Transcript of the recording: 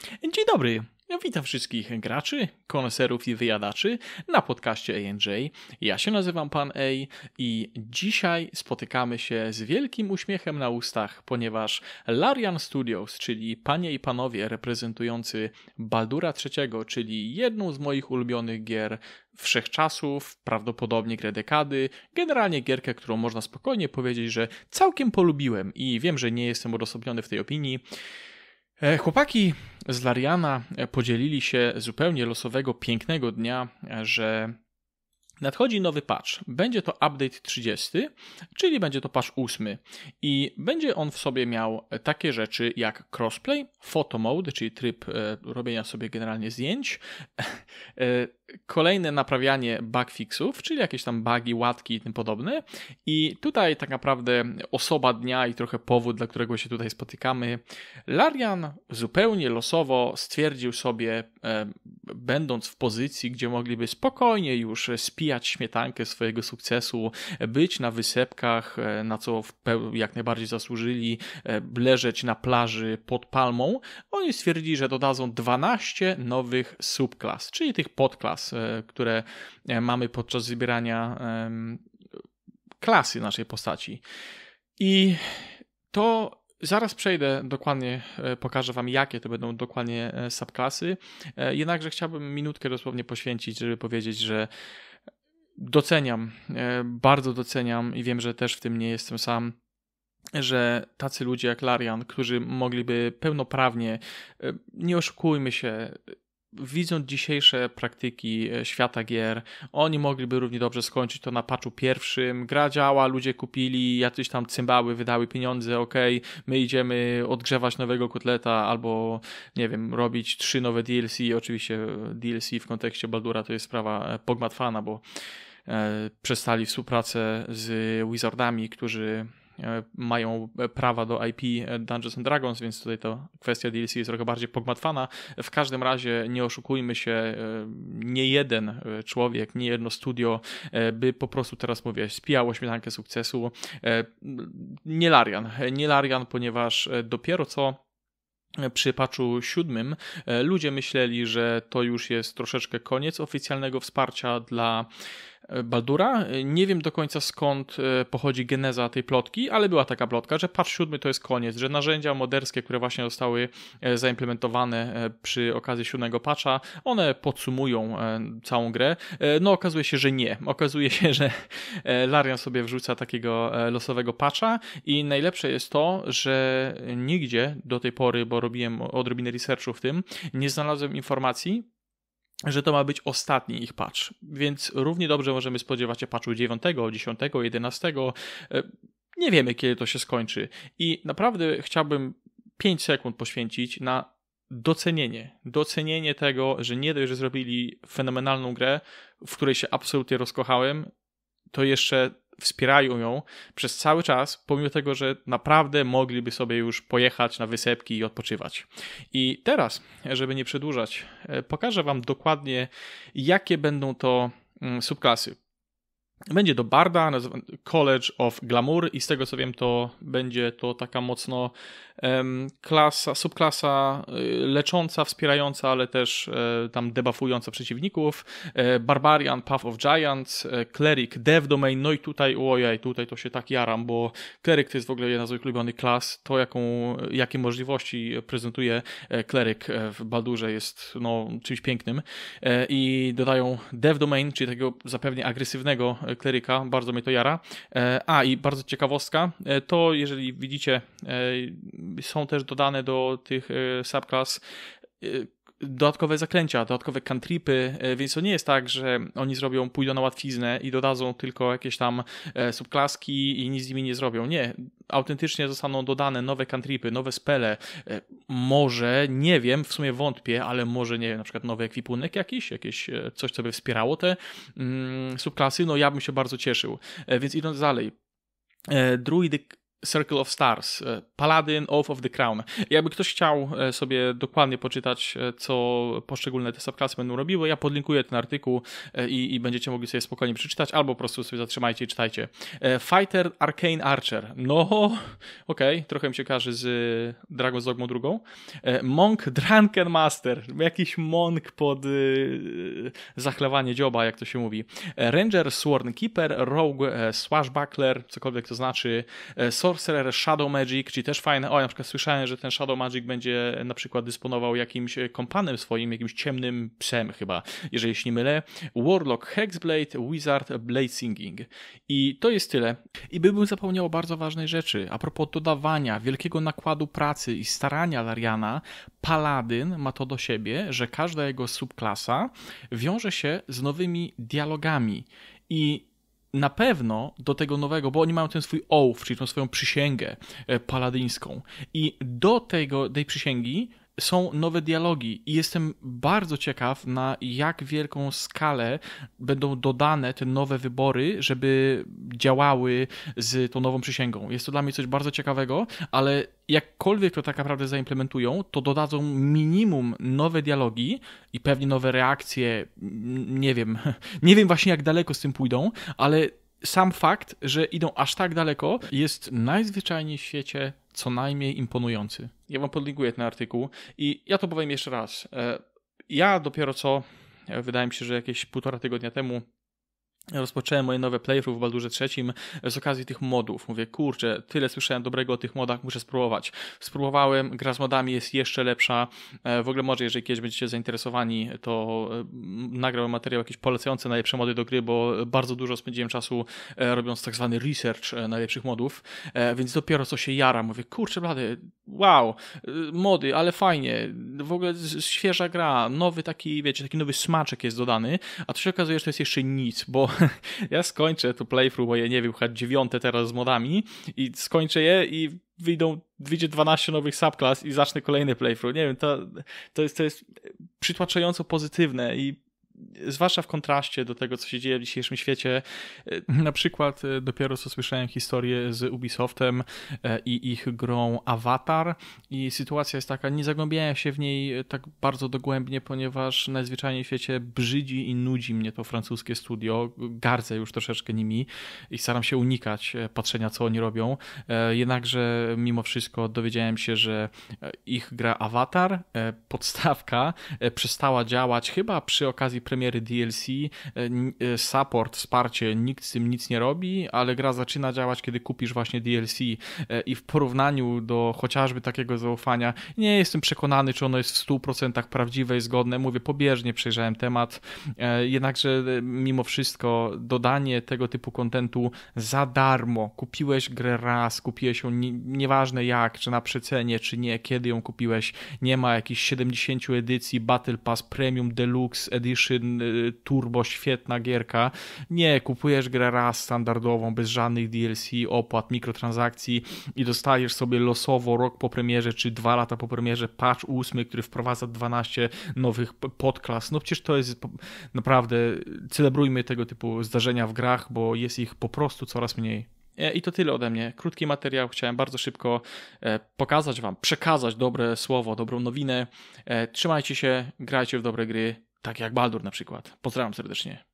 Dzień dobry. Witam wszystkich graczy, koneserów i wyjadaczy na podcaście A&J. Ja się nazywam Pan A i dzisiaj spotykamy się z wielkim uśmiechem na ustach, ponieważ Larian Studios, czyli panie i panowie reprezentujący Baldura III, czyli jedną z moich ulubionych gier wszechczasów, prawdopodobnie grę dekady, generalnie gierkę, którą można spokojnie powiedzieć, że całkiem polubiłem i wiem, że nie jestem odosobniony w tej opinii. Chłopaki z Lariana podzielili się zupełnie losowego, pięknego dnia, że nadchodzi nowy patch. Będzie to update 30, czyli będzie to patch 8 i będzie on w sobie miał takie rzeczy jak crossplay, photo mode, czyli tryb robienia sobie generalnie zdjęć, kolejne naprawianie bugfixów, czyli jakieś tam bugi, łatki i tym podobne. I tutaj tak naprawdę osoba dnia i trochę powód, dla którego się tutaj spotykamy. Larian zupełnie losowo stwierdził sobie, będąc w pozycji, gdzie mogliby spokojnie już spijać śmietankę swojego sukcesu, być na wysepkach, na co jak najbardziej zasłużyli, leżeć na plaży pod palmą, oni stwierdzili, że dodadzą 12 nowych subklas, czyli tych podklas, które mamy podczas wybierania klasy naszej postaci. I to zaraz przejdę dokładnie, pokażę wam, jakie to będą dokładnie subklasy. Jednakże chciałbym minutkę dosłownie poświęcić, żeby powiedzieć, że doceniam, bardzo doceniam i wiem, że też w tym nie jestem sam, że tacy ludzie jak Larian, którzy mogliby pełnoprawnie, nie oszukujmy się, widząc dzisiejsze praktyki świata gier, oni mogliby równie dobrze skończyć to na patchu pierwszym. Gra działa, ludzie kupili, jacyś tam cymbały wydały pieniądze, okej, my idziemy odgrzewać nowego kotleta albo, nie wiem, robić 3 nowe DLC. Oczywiście DLC w kontekście Baldura to jest sprawa pogmatwana, bo przestali współpracę z Wizardami, którzy mają prawa do IP Dungeons and Dragons, więc tutaj to kwestia DLC jest trochę bardziej pogmatwana. W każdym razie nie oszukujmy się, nie jeden człowiek, nie jedno studio by po prostu, teraz mówię, spijało śmietankę sukcesu. Nie Larian, ponieważ dopiero co przy patchu 7 ludzie myśleli, że to już jest troszeczkę koniec oficjalnego wsparcia dla Baldura. Nie wiem do końca skąd pochodzi geneza tej plotki, ale była taka plotka, że patch 7 to jest koniec, że narzędzia moderskie, które właśnie zostały zaimplementowane przy okazji 7 patcha, one podsumują całą grę. No okazuje się, że nie. Okazuje się, że Larian sobie wrzuca takiego losowego patcha i najlepsze jest to, że nigdzie do tej pory, bo robiłem odrobinę researchu w tym, nie znalazłem informacji, że to ma być ostatni ich patch, więc równie dobrze możemy spodziewać się patchu 9, 10, 11. Nie wiemy, kiedy to się skończy i naprawdę chciałbym 5 sekund poświęcić na docenienie tego, że nie dość, że zrobili fenomenalną grę, w której się absolutnie rozkochałem, to jeszcze wspierają ją przez cały czas, pomimo tego, że naprawdę mogliby sobie już pojechać na wysepki i odpoczywać. I teraz, żeby nie przedłużać, pokażę wam dokładnie, jakie będą to subklasy. Będzie to Barda, College of Glamour i z tego co wiem, to będzie to taka mocno subklasa lecząca, wspierająca, ale też tam debuffująca przeciwników. Barbarian, Path of Giants, Cleric, Dev Domain, no i tutaj, ojej, tutaj to się tak jaram, bo Cleric to jest w ogóle jedna z moich ulubionych klas. To jakie możliwości prezentuje Cleric w Baldurze jest czymś pięknym. I dodają Dev Domain, czyli takiego zapewne agresywnego kleryka, bardzo mnie to jara. I bardzo ciekawostka, to jeżeli widzicie, są też dodane do tych subclass dodatkowe zaklęcia, dodatkowe cantripy, więc to nie jest tak, że oni pójdą na łatwiznę i dodadzą tylko jakieś tam subklaski i nic z nimi nie zrobią. Nie, autentycznie zostaną dodane nowe cantripy, nowe spele, może, nie wiem, w sumie wątpię, ale może, nie wiem, na przykład nowy ekwipunek jakieś coś, co by wspierało te subklasy, no ja bym się bardzo cieszył. Więc idąc dalej, Circle of Stars, Paladin, Oath of the Crown. Jakby ktoś chciał sobie dokładnie poczytać, co poszczególne te subklasy będą robiły, ja podlinkuję ten artykuł i będziecie mogli sobie spokojnie przeczytać, albo po prostu sobie zatrzymajcie i czytajcie. Fighter, Arcane Archer. No, okej, trochę mi się kojarzy z Dragon's Dogma 2. Monk, Drunken Master. Jakiś monk pod zachlewanie dzioba, jak to się mówi. Ranger, Sworn Keeper, Rogue, Swashbuckler, cokolwiek to znaczy. Sorcerer, Shadow Magic, czyli też fajne. O, na przykład słyszałem, że ten Shadow Magic będzie na przykład dysponował jakimś kompanem swoim, jakimś ciemnym psem chyba, jeżeli się nie mylę. Warlock, Hexblade, Wizard, Blade Singing. I to jest tyle. I bym zapomniał o bardzo ważnej rzeczy. A propos dodawania wielkiego nakładu pracy i starania Lariana, Paladyn ma to do siebie, że każda jego subklasa wiąże się z nowymi dialogami. I na pewno do tego nowego, bo oni mają ten swój oath, czyli tą swoją przysięgę paladyńską. I do tej przysięgi są nowe dialogi i jestem bardzo ciekaw, na jak wielką skalę będą dodane te nowe wybory, żeby działały z tą nową przysięgą. Jest to dla mnie coś bardzo ciekawego, ale jakkolwiek to tak naprawdę zaimplementują, to dodadzą minimum nowe dialogi i pewnie nowe reakcje. Nie wiem właśnie jak daleko z tym pójdą, ale sam fakt, że idą aż tak daleko, jest najzwyczajniej w świecie co najmniej imponujący. Ja wam podlinkuję ten artykuł i ja to powiem jeszcze raz. Ja dopiero co, wydaje mi się, że jakieś 1,5 tygodnia temu rozpocząłem moje nowe playthrough w Baldurze III z okazji tych modów. Mówię, kurczę, tyle słyszałem dobrego o tych modach, muszę spróbować. Spróbowałem, gra z modami jest jeszcze lepsza. W ogóle może, jeżeli kiedyś będziecie zainteresowani, to nagrałem materiał jakiś polecający najlepsze mody do gry, bo bardzo dużo spędziłem czasu robiąc tak zwany research najlepszych modów, więc dopiero co się jaram. Mówię, kurczę blady, wow, mody, ale fajnie, w ogóle świeża gra, nowy taki, wiecie, taki nowy smaczek jest dodany, a to się okazuje, że to jest jeszcze nic, bo ja skończę to playthrough, bo nie wiem, chyba 9 teraz z modami i skończę je i wyjdzie 12 nowych subclass i zacznę kolejny playthrough. Nie wiem, to jest przytłaczająco pozytywne i zwłaszcza w kontraście do tego, co się dzieje w dzisiejszym świecie. Na przykład dopiero co słyszałem historię z Ubisoftem i ich grą Avatar i sytuacja jest taka, nie zagłębiałem się w niej tak bardzo dogłębnie, ponieważ najzwyczajniej w świecie brzydzi i nudzi mnie to francuskie studio. Gardzę już troszeczkę nimi i staram się unikać patrzenia, co oni robią. Jednakże mimo wszystko dowiedziałem się, że ich gra Avatar, podstawka, przestała działać chyba przy okazji premiery DLC, support, wsparcie, nikt z tym nic nie robi, ale gra zaczyna działać, kiedy kupisz właśnie DLC i w porównaniu do chociażby takiego zaufania nie jestem przekonany, czy ono jest w 100% prawdziwe i zgodne. Mówię, pobieżnie przejrzałem temat, jednakże mimo wszystko dodanie tego typu kontentu za darmo. Kupiłeś grę raz, kupiłeś ją nieważne jak, czy na przecenie, czy nie, kiedy ją kupiłeś, nie ma jakichś 70 edycji, Battle Pass, Premium, Deluxe Edition, Turbo, świetna gierka. Nie, kupujesz grę raz standardową, bez żadnych DLC, opłat, mikrotransakcji i dostajesz sobie losowo rok po premierze, czy 2 lata po premierze patch 8, który wprowadza 12 nowych podklas. No przecież to jest naprawdę, celebrujmy tego typu zdarzenia w grach, bo jest ich po prostu coraz mniej. I to tyle ode mnie. Krótki materiał. Chciałem bardzo szybko pokazać wam, przekazać dobre słowo, dobrą nowinę. Trzymajcie się, grajcie w dobre gry, tak jak Baldur na przykład. Pozdrawiam serdecznie.